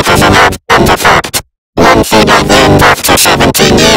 doesn't have, and the fact. One thing I learned after 17 years